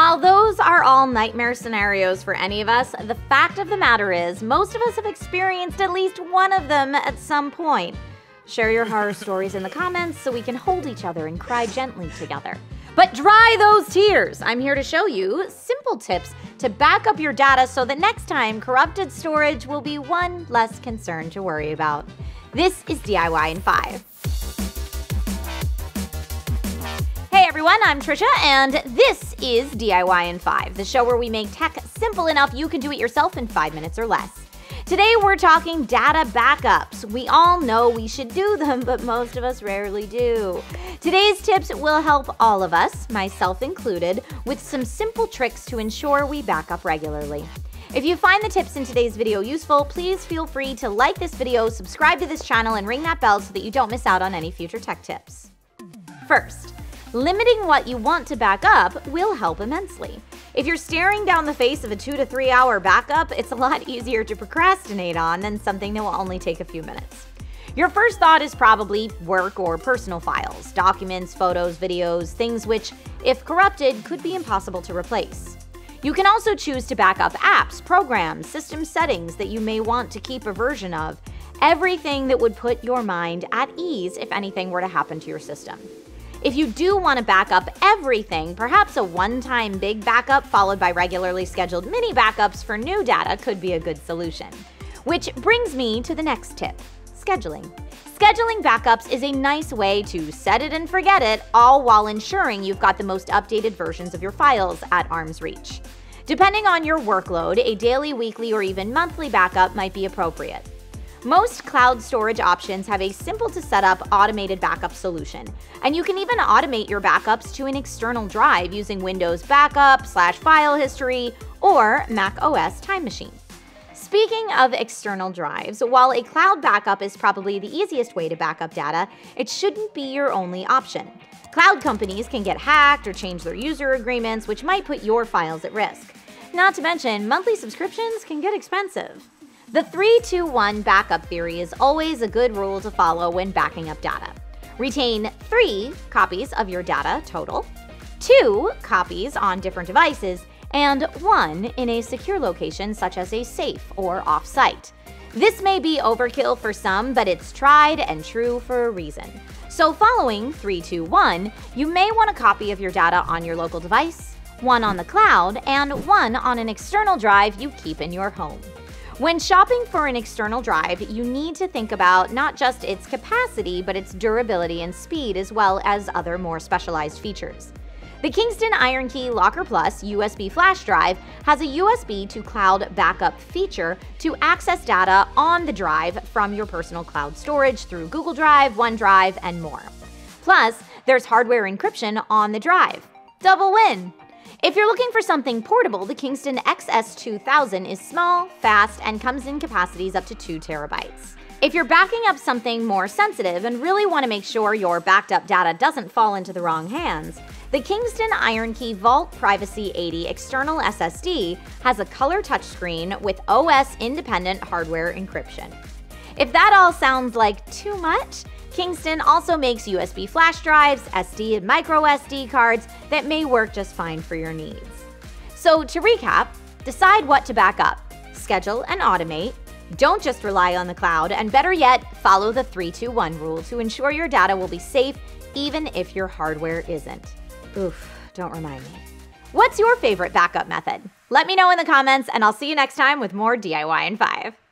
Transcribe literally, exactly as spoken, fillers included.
While those are all nightmare scenarios for any of us, the fact of the matter is most of us have experienced at least one of them at some point. Share your horror stories in the comments so we can hold each other and cry gently together. But dry those tears! I'm here to show you simple tips to back up your data so that next time corrupted storage will be one less concern to worry about. This is D I Y in five. Hey everyone, I'm Trisha, and this is D I Y in five, the show where we make tech simple enough you can do it yourself in five minutes or less. Today we're talking data backups. We all know we should do them, but most of us rarely do. Today's tips will help all of us, myself included, with some simple tricks to ensure we back up regularly. If you find the tips in today's video useful, please feel free to like this video, subscribe to this channel, and ring that bell so that you don't miss out on any future tech tips. First, limiting what you want to back up will help immensely. If you're staring down the face of a two to three hour backup, it's a lot easier to procrastinate on than something that will only take a few minutes. Your first thought is probably work or personal files, documents, photos, videos, things which, if corrupted, could be impossible to replace. You can also choose to back up apps, programs, system settings that you may want to keep a version of, everything that would put your mind at ease if anything were to happen to your system. If you do want to back up everything, perhaps a one-time big backup followed by regularly scheduled mini backups for new data could be a good solution. Which brings me to the next tip, scheduling. Scheduling backups is a nice way to set it and forget it, all while ensuring you've got the most updated versions of your files at arm's reach. Depending on your workload, a daily, weekly, or even monthly backup might be appropriate. Most cloud storage options have a simple-to-set-up automated backup solution, and you can even automate your backups to an external drive using Windows Backup, slash File History, or Mac O S Time Machine. Speaking of external drives, while a cloud backup is probably the easiest way to back up data, it shouldn't be your only option. Cloud companies can get hacked or change their user agreements, which might put your files at risk. Not to mention, monthly subscriptions can get expensive. The three two one backup theory is always a good rule to follow when backing up data. Retain three copies of your data total, two copies on different devices, and one in a secure location such as a safe or off-site. This may be overkill for some, but it's tried and true for a reason. So following three two one, you may want a copy of your data on your local device, one on the cloud, and one on an external drive you keep in your home. When shopping for an external drive, you need to think about not just its capacity, but its durability and speed, as well as other more specialized features. The Kingston IronKey Locker Plus U S B flash drive has a U S B to cloud backup feature to access data on the drive from your personal cloud storage through Google Drive, OneDrive, and more. Plus, there's hardware encryption on the drive. Double win! If you're looking for something portable, the Kingston X S two thousand is small, fast, and comes in capacities up to two terabytes. If you're backing up something more sensitive and really want to make sure your backed up data doesn't fall into the wrong hands, the Kingston IronKey Vault Privacy eighty external S S D has a color touchscreen with O S-independent hardware encryption. If that all sounds like too much, Kingston also makes U S B flash drives, S D and micro S D cards that may work just fine for your needs. So to recap, decide what to back up, schedule and automate, don't just rely on the cloud, and better yet, follow the three two one rule to ensure your data will be safe even if your hardware isn't. Oof, don't remind me. What's your favorite backup method? Let me know in the comments, and I'll see you next time with more D I Y in five.